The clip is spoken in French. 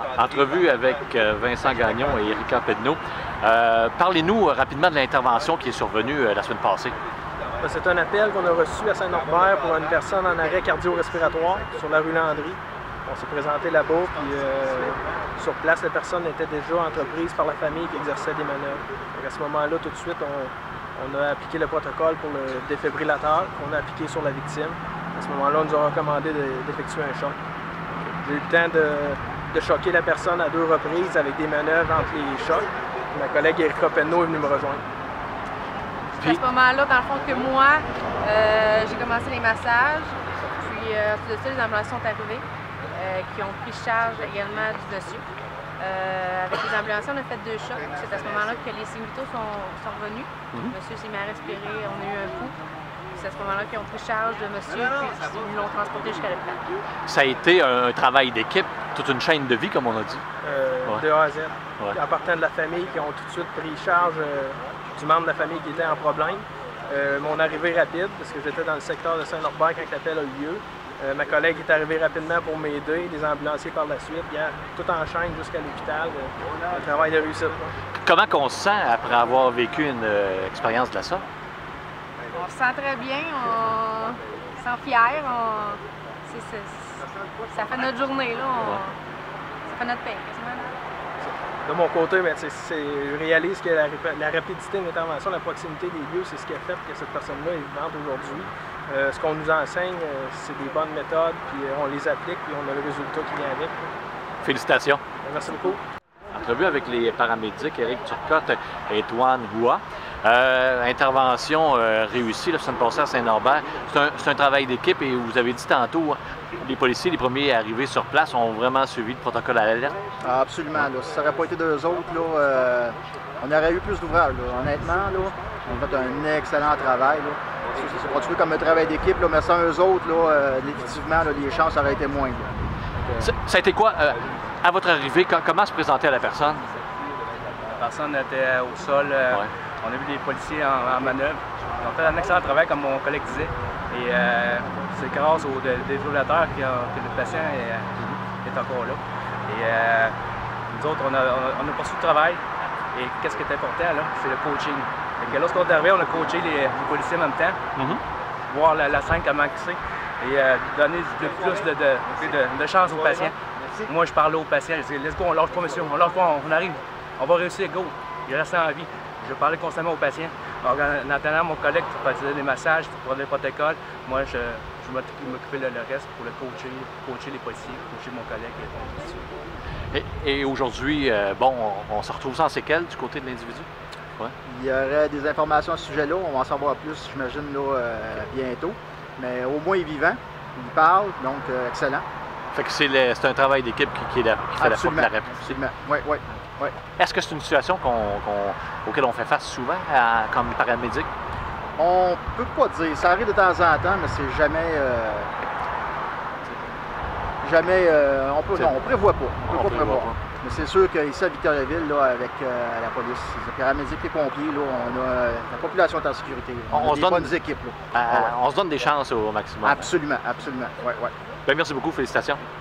Entrevue avec Vincent Gagnon et Erika Pedneau. Parlez-nous rapidement de l'intervention qui est survenue la semaine passée. C'est un appel qu'on a reçu à Saint-Norbert pour une personne en arrêt cardio-respiratoire sur la rue Landry. On s'est présenté là-bas, puis sur place, la personne était déjà entreprise par la famille qui exerçait des manœuvres. Donc à ce moment-là, tout de suite, on a appliqué le protocole pour le défibrillateur qu'on a appliqué sur la victime. À ce moment-là, on nous a recommandé d'effectuer un choc. J'ai eu le temps de choquer la personne à 2 reprises avec des manœuvres entre les chocs. Ma collègue Erika Pedneau est venue me rejoindre. À ce moment-là, dans le fond, que moi, j'ai commencé les massages, puis tout de suite, les ambulances sont arrivées, qui ont pris charge également du monsieur. Avec les ambulanciers, on a fait 2 chocs. C'est à ce moment-là que les signes vitaux sont revenus. Le monsieur s'est mis à respirer, on a eu un coup. C'est à ce moment-là qu'ils ont pris charge de monsieur, puis ils l'ont transporté jusqu'à l'hôpital. Ça a été un travail d'équipe, toute une chaîne de vie, comme on a dit. De A à Z. Ouais. En partant de la famille, qui ont tout de suite pris charge du membre de la famille qui était en problème. Mon arrivée rapide, parce que j'étais dans le secteur de Saint-Norbert quand l'appel a eu lieu. Ma collègue est arrivée rapidement pour m'aider, les ambulanciers par la suite. Tout en chaîne jusqu'à l'hôpital. Un travail de réussite. Comment on se sent après avoir vécu une expérience de la sorte? On se sent très bien, on se sent fier. Ça fait notre journée, là. Ça fait notre paye, quasiment. De mon côté, je réalise que la rapidité de l'intervention, la proximité des lieux, c'est ce qui a fait que cette personne-là est vivante aujourd'hui. Ce qu'on nous enseigne, c'est des bonnes méthodes, puis on les applique, puis on a le résultat qui vient avec. Félicitations. Merci beaucoup. Entrevue avec les paramédics Éric Turcotte et Toine Roua. Intervention réussie la semaine passée à Saint-Norbert. C'est un travail d'équipe et vous avez dit tantôt, les policiers, les premiers arrivés sur place, ont vraiment suivi le protocole à l'alerte. Ah, absolument. Là. Si ça n'aurait pas été d'eux autres, là, on aurait eu plus d'ouvrages. Honnêtement, là, on a fait un excellent travail. C'est produit comme un travail d'équipe, mais sans eux autres, là, définitivement, là, les chances auraient été moindres. Ça a été quoi, à votre arrivée, comment se présenter à la personne? La personne était au sol. On a vu des policiers en manœuvre. Ils ont fait un excellent travail, comme mon collègue disait. Et c'est grâce au défibrillateur que le patient est encore là. Et nous autres, on a poursuivi le travail. Et qu'est-ce qui est important, là? C'est le coaching. Lorsqu'on est arrivé, on a coaché les policiers en même temps, voir la scène comment c'est, et donner plus de chance aux patients. Moi, je parlais aux patients, je disais, let's go, on lâche pas, monsieur, on lâche pas, on arrive, on va réussir, go. Il restait en vie. Je parlais constamment aux patients. En attendant mon collègue pour faisait des massages, pour prendre les protocoles, moi, je m'occupais de le reste pour le coacher les policiers, coacher mon collègue. Et aujourd'hui, bon, on se retrouve sans séquelles du côté de l'individu? Ouais. Il y aurait des informations à ce sujet-là, on va en savoir plus, j'imagine, bientôt. Mais au moins, il est vivant, il parle, donc excellent. Fait que c'est un travail d'équipe qui fait la répétition. Absolument, oui. Est-ce que c'est une situation auquel on fait face souvent comme paramédic? On peut pas dire. Ça arrive de temps en temps, mais c'est jamais... on prévoit pas. On peut pas prévoir. Mais c'est sûr qu'ici à Victoriaville, là, avec la police, les paramédics, les pompiers, là, la population est en sécurité. On a des bonnes équipes. Là. On se donne des chances au maximum. Absolument. Bien, merci beaucoup. Félicitations.